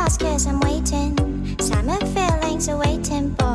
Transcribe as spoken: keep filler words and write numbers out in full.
fast cause I'm waiting. Summer feelings are waiting, boy.